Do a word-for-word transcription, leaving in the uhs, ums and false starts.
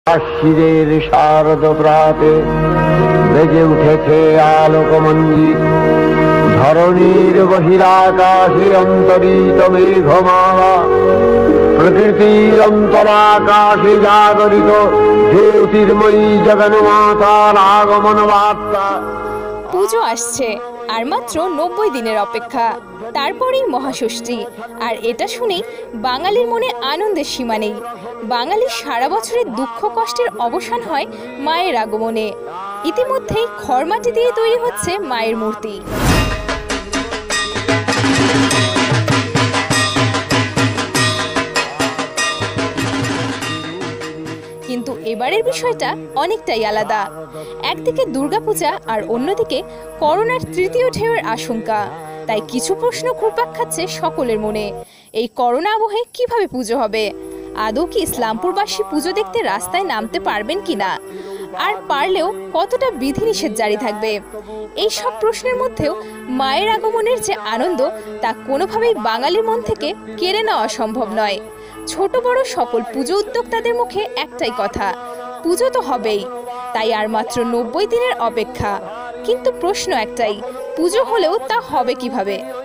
আশ্বিনের শারদ প্রাতে বেজে উঠেছে আলোকমঞ্জিত, ধরণীর বহিরাকাশে অন্তরিত মেঘমালা, প্রকৃতির অন্তরাকাশে জাগরিত জ্যোতির্ময়ী জগন্মাতার আগমন বার্তা। পুজো আসছে আর মাত্র নব্বই দিনের অপেক্ষা, তারপরেই মহাষষ্ঠী। আর এটা শুনেই বাঙালির মনে আনন্দের সীমা নেই। বাঙালির সারা বছরের দুঃখ কষ্টের অবসান হয় মায়ের আগমনে। ইতিমধ্যেই খড়মাটি দিয়ে তৈরি হচ্ছে মায়ের মূর্তি। কিন্তু এবারের বিষয়টা অনেকটাই আলাদা। একদিকে দুর্গাপূজা আর অন্যদিকে করোনার তৃতীয় ঢেউয়ের আশঙ্কা। তাই কিছু প্রশ্ন ঘুরপাক খাচ্ছে সকলের মনে। এই করোনা আবহে কিভাবে পুজো হবে? আদৌ কি ইসলামপুরবাসী পুজো দেখতে রাস্তায় নামতে পারবেন কিনা? আর পারলেও কতটা বিধিনিষেধ জারি থাকবে? এই সব প্রশ্নের মধ্যেও মায়ের আগমনের যে আনন্দ, তা কোনোভাবেই বাঙালির মন থেকে কেড়ে নেওয়া সম্ভব নয়। ছোট বড় সকল পুজো উদ্যোক্তাদের মুখে একটাই কথা, পুজো তো হবেই। তাই আর মাত্র নব্বই দিনের অপেক্ষা। কিন্তু প্রশ্ন একটাই, পুজো হলেও তা হবে কিভাবে?